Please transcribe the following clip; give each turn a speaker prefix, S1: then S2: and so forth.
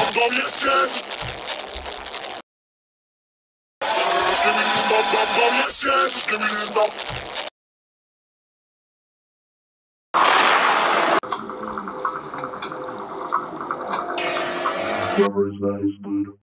S1: bum, yes, yes. Skibidi bum, yes, yes. Skibidi bum. Whoever is that is good.